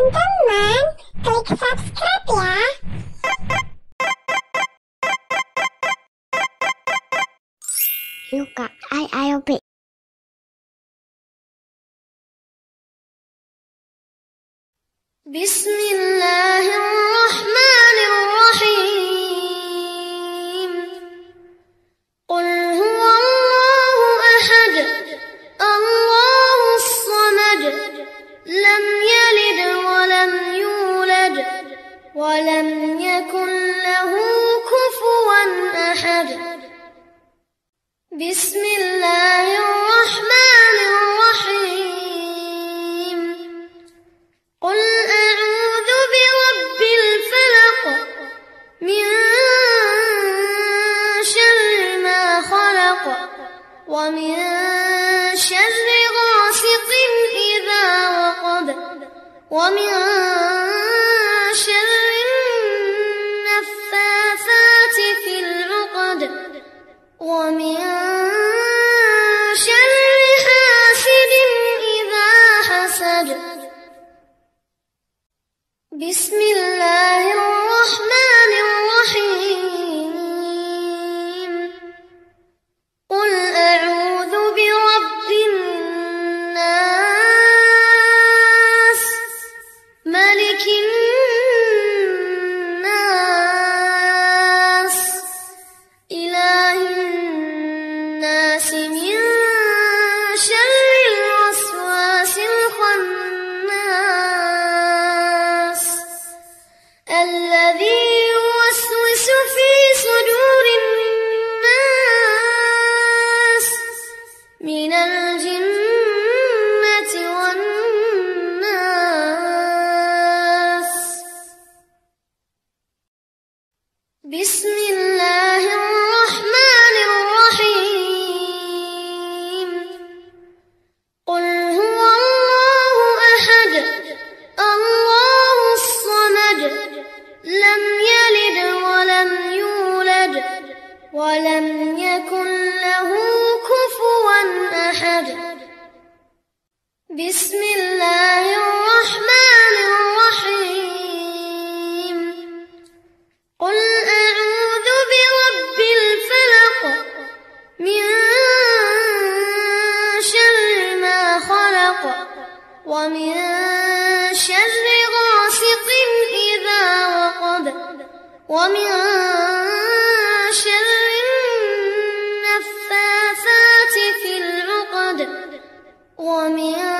teman-teman, klik subscribe ya. Yuk Kak, ayo Pi. Bismillahirrahmanirrahim. Qul huwallahu ahad, Allahus samad, lam yalid wa lam yulad, wa lam yakun lahu kufuwan ahad. Bismillahirrahmanirrahim. Qul a'udzu birabbil falaq, min syarri ma khalaq, wa min syarri ghasiqin idza waqab, wa min syarri naffathati fil 'uqad, wa min syarri hasidin idza hasad. Bismillahirrahmanirrahim. Qul a'udzu birabbin nas, malikin nas, ilahin nas, min syarril waswasil khannas, الذي يوسوس في صدور الناس من الجنة والناس. بسم الله الرحمن الرحيم. قل هو الله أحد، الله الصمد، لم يلد ولم يولد، ولم يكن له كفوا أحد. بسم الله الرحمن الرحيم. قل أعوذ برب الفلق، من شر ما خلق، ومن شر غاسق إذا وقب، ومن شر النفاثات في العقد، ومن